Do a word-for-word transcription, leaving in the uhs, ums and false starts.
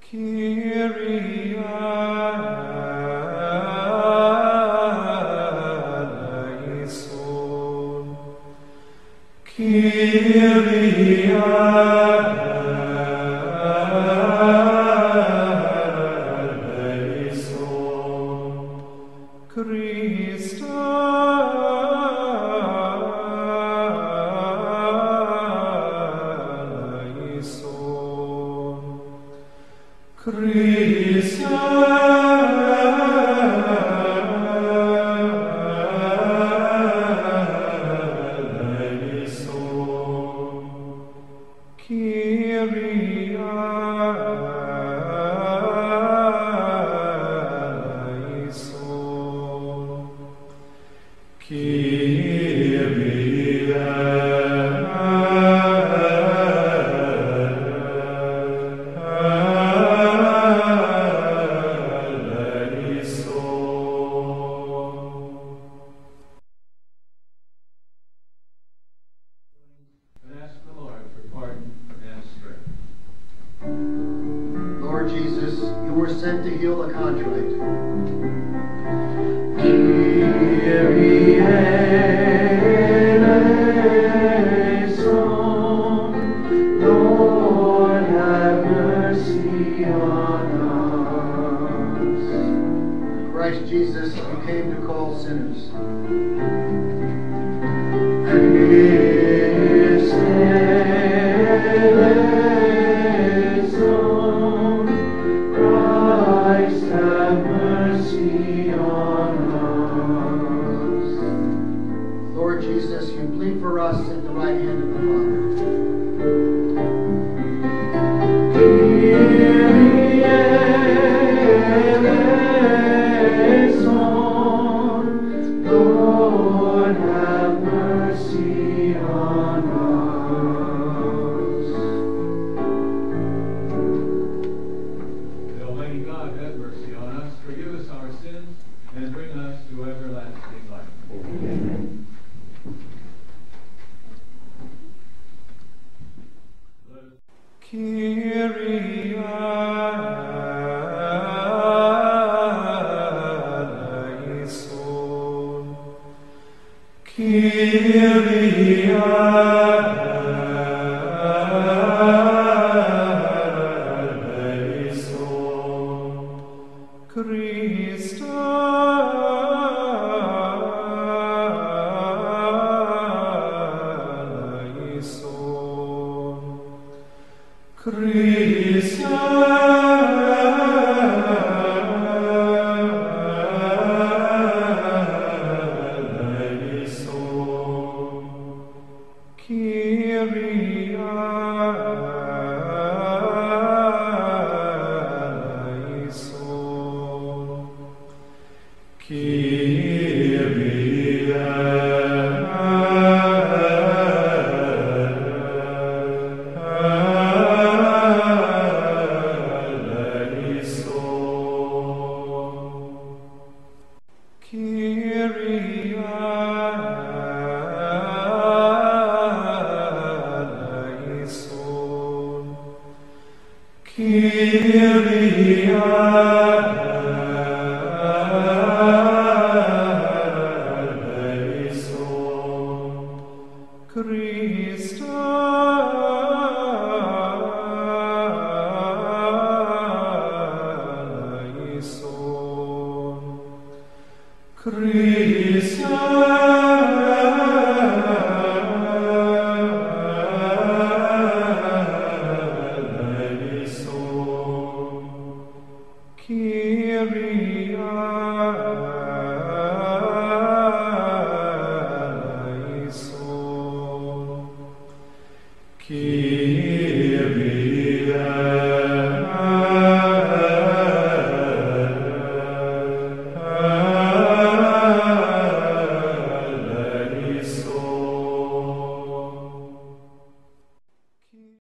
Kyrie Eleison. Kyrie Eleison. Christ Eleison. Christ Eleison. Kyrie Eleison. Kyrie Lord Jesus, you were sent to heal the contrite. Kyrie Eleison. Lord, have mercy on us. Christ Jesus, you came to call sinners. Christ Eleison. Christ, have mercy on us. Lord Jesus, you plead for us at the right hand of the Father. Kyrie Eleison. Lord, have mercy on us. The Almighty God have mercy on us, forgive us our sins, and bring us to everlasting life. Amen. Let us Kyrie Eleison. Kyrie Eleison. Christ Eleison. Christ Eleison. Kyrie Eleison. Kyrie Eleison. Kyrie Eleison. Kyrie Eleison. Christ Eleison. Christ